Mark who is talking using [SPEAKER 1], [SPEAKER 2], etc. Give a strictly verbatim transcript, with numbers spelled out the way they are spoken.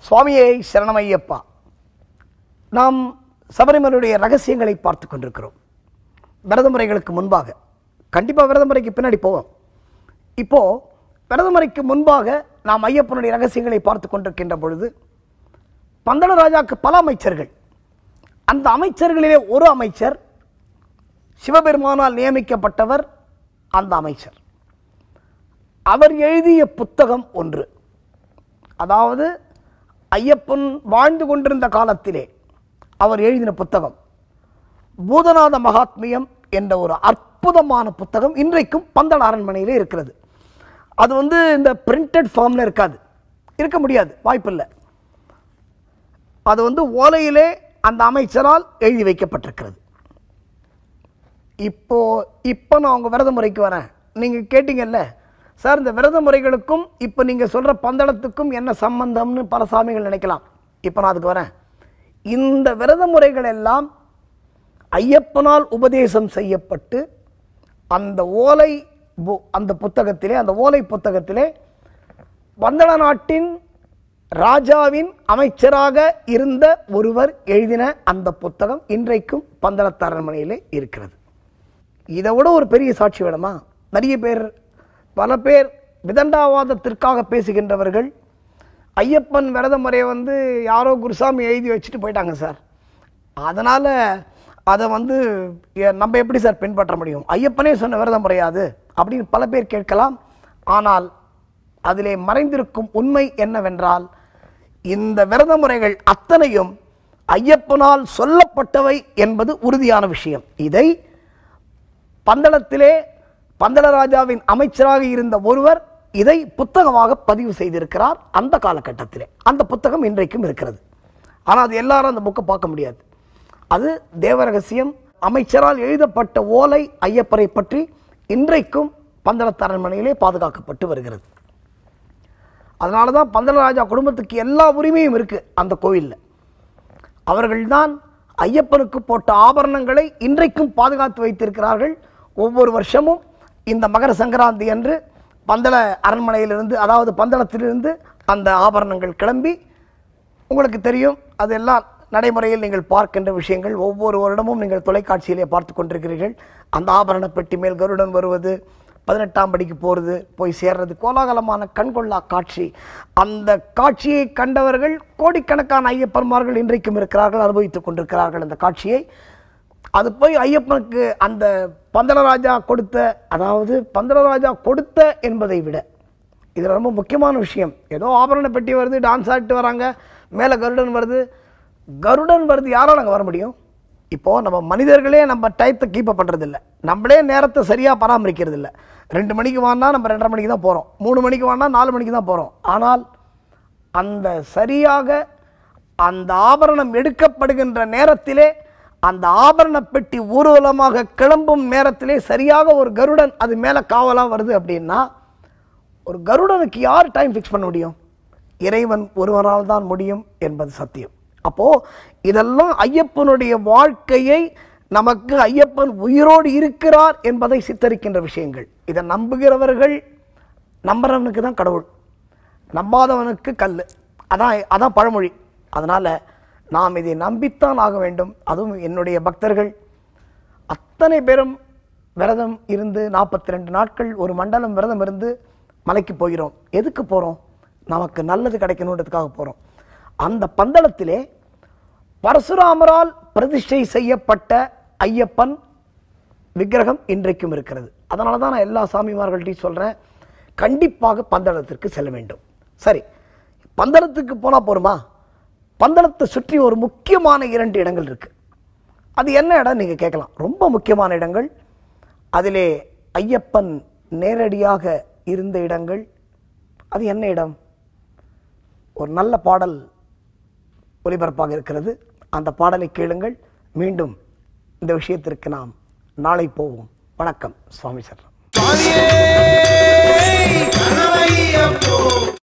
[SPEAKER 1] சுவாமியே சரணமையப்பா. நாம் சபரிமலையுடைய ரகசியங்களை பார்த்து கொண்டிருக்கிறோம். விரத முறைகளுக்கு முன்பாக கண்டிப்பாக விரத முறைக்கு பின்னாடி போவோம். இப்போ விரத முறைக்கு முன்பாக நாம் ஐயப்பனுடைய ரகசியங்களை பார்த்து கொண்டிருக்கின்ற பொழுது பந்தள ராஜாக்கு பல அமைச்சர்கள், அந்த அமைச்சர்களிலே ஒரு அமைச்சர் சிவபெருமானால் நியமிக்கப்பட்டவர். அந்த அமைச்சர் அவர் எழுதிய புத்தகம் ஒன்று, அதாவது ஐயப்பன் வாழ்ந்து கொண்டிருந்த காலத்திலே அவர் எழுதின புத்தகம் பூதநாத மகாத்மியம் என்ற ஒரு அற்புதமான புத்தகம் இன்றைக்கும் பந்தள அரண்மனையிலே இருக்கிறது. அது வந்து இந்த பிரிண்டட் ஃபார்மில் இருக்காது, இருக்க முடியாது, வாய்ப்பில்லை. அது வந்து ஓலையிலே அந்த அமைச்சரால் எழுதி வைக்கப்பட்டிருக்கிறது. இப்போ இப்போ நான் உங்கள் விரத முறைக்கு வரேன். நீங்கள் கேட்டீங்கல்ல சார், இந்த விரத முறைகளுக்கும் இப்போ நீங்கள் சொல்கிற பந்தளத்துக்கும் என்ன சம்பந்தம்னு பல சாமிகள் நினைக்கலாம். இப்போ நான் அதுக்கு வரேன். இந்த விரத முறைகள் எல்லாம் ஐயப்பனால் உபதேசம் செய்யப்பட்டு அந்த ஓலை அந்த புத்தகத்திலே அந்த ஓலை புத்தகத்திலே பந்தள நாட்டின் ராஜாவின் அமைச்சராக இருந்த ஒருவர் எழுதின அந்த புத்தகம் இன்றைக்கும் பந்தளத்து அரண்மனையிலே இருக்கிறது. இதை விட ஒரு பெரிய சாட்சி வேணுமா? நிறைய பேர் பல பேர் விதண்டாவாதத்திற்காக பேசுகின்றவர்கள் ஐயப்பன் விரத முறையை வந்து யாரோ குருசாமி எழுதி வச்சுட்டு போயிட்டாங்க சார், அதனால் அதை வந்து நம்ம எப்படி சார் பின்பற்ற முடியும், ஐயப்பனே சொன்ன விரத முறையாது அப்படின்னு பல பேர் கேட்கலாம். ஆனால் அதிலே மறைந்திருக்கும் உண்மை என்னவென்றால், இந்த விரத முறைகள் அத்தனையும் ஐயப்பனால் சொல்லப்பட்டவை என்பது உறுதியான விஷயம். இதை பந்தளத்திலே பந்தள ராஜாவின் அமைச்சராக இருந்த ஒருவர் இதை புத்தகமாக பதிவு செய்திருக்கிறார். அந்த காலகட்டத்திலே அந்த புத்தகம் இன்றைக்கும் இருக்கிறது. ஆனால் அது எல்லாரும் அந்த புக்கை பார்க்க முடியாது. அது தேவரகசியம். அமைச்சரால் எழுதப்பட்ட ஓலை ஐயப்பரை பற்றி இன்றைக்கும் பந்தளத்து அரண்மனையிலே பாதுகாக்கப்பட்டு வருகிறது. அதனால தான் பந்தள ராஜா குடும்பத்துக்கு எல்லா உரிமையும் இருக்கு அந்த கோவிலில். அவர்கள்தான் ஐயப்பனுக்கு போட்ட ஆபரணங்களை இன்றைக்கும் பாதுகாத்து வைத்திருக்கிறார்கள். ஒவ்வொரு வருஷமும் இந்த மகர சங்கராந்தி அன்று பந்தள அரண்மனையிலிருந்து, அதாவது பந்தளத்திலிருந்து அந்த ஆபரணங்கள் கிளம்பி, உங்களுக்கு தெரியும் அதெல்லாம் நடைமுறையில் நீங்கள் பார்க்கின்ற விஷயங்கள். ஒவ்வொரு வருடமும் நீங்கள் தொலைக்காட்சியிலே பார்த்து கொண்டிருக்கிறீர்கள். அந்த ஆபரண பெட்டி மேல் கருடன் வருவது, பதினெட்டாம் படிக்கு போகிறது, போய் சேர்றது, கோலாகலமான கண்கொள்ளா காட்சி. அந்த காட்சியை கண்டவர்கள் கோடிக்கணக்கான ஐயப்பன்மார்கள் இன்றைக்கும் இருக்கிறார்கள், அனுபவித்துக் கொண்டிருக்கிறார்கள் அந்த காட்சியை. அது போய் ஐயப்பனுக்கு அந்த பந்தளராஜா கொடுத்த, அதாவது பந்தளராஜா கொடுத்த என்பதை விட இது ரொம்ப முக்கியமான விஷயம். ஏதோ ஆபரண பெட்டி வருது, டான்ஸ் ஆடிட்டு வராங்க, மேலே கருடன் வருது. கருடன் வருது யாரால் அங்கே வர முடியும்? இப்போது நம்ம மனிதர்களே நம்ம டயத்தை கீப்பப் பண்ணுறதில்ல, நம்மளே நேரத்தை சரியாக பராமரிக்கிறது இல்லை. ரெண்டு மணிக்கு வாங்கினா நம்ம ரெண்டரை மணிக்கு தான் போகிறோம், மூணு மணிக்கு வாங்கினா நாலு மணிக்கு தான் போகிறோம். ஆனால் அந்த சரியாக அந்த ஆபரணம் எடுக்கப்படுகின்ற நேரத்திலே, அந்த ஆபரண பெட்டி ஊர்வலமாக கிளம்பும் நேரத்திலே சரியாக ஒரு கருடன் அது மேலே காவலாக வருது அப்படின்னா, ஒரு கருடனுக்கு யார் டைம் ஃபிக்ஸ் பண்ண முடியும்? இறைவன் ஒருவனால் தான் முடியும் என்பது சத்தியம். அப்போ இதெல்லாம் ஐயப்பனுடைய வாழ்க்கையை, நமக்கு ஐயப்பன் உயிரோடு இருக்கிறார் என்பதை சித்தரிக்கின்ற விஷயங்கள். இதை நம்புகிறவர்கள், நம்புறவனுக்கு தான் கடவுள், நம்பாதவனுக்கு கல். அதான் அதான் பழமொழி. அதனால நாம் இதை நம்பித்தான் ஆக வேண்டும். அதுவும் என்னுடைய பக்தர்கள் அத்தனை பேரும் விரதம் இருந்து நாற்பத்தி ரெண்டு நாட்கள் ஒரு மண்டலம் விரதம் இருந்து மலைக்கு போகிறோம். எதுக்கு போகிறோம்? நமக்கு நல்லது கிடைக்கணுன்றதுக்காக போகிறோம். அந்த பந்தளத்திலே பரசுராமரால் பிரதிஷ்டை செய்யப்பட்ட ஐயப்பன் விக்கிரகம் இன்றைக்கும் இருக்கிறது. அதனால தான் நான் எல்லா சாமிமார்கள்ட்டையும் சொல்கிறேன், கண்டிப்பாக பந்தளத்திற்கு செல்ல வேண்டும். சரி, பந்தளத்துக்கு போனால் போருமா? பந்தளத்தை சுற்றி ஒரு முக்கியமான இரண்டு இடங்கள் இருக்கு. அது என்ன இடம் நீங்கள் கேட்கலாம். ரொம்ப முக்கியமான இடங்கள். அதிலே ஐயப்பன் நேரடியாக இருந்த இடங்கள். அது என்ன இடம்? ஒரு நல்ல பாடல் ஒலிபரப்பாக இருக்கிறது, அந்த பாடலை கேளுங்கள். மீண்டும் இந்த விஷயத்திற்கு நாம் நாளை போவோம். வணக்கம். சுவாமி சரணம்.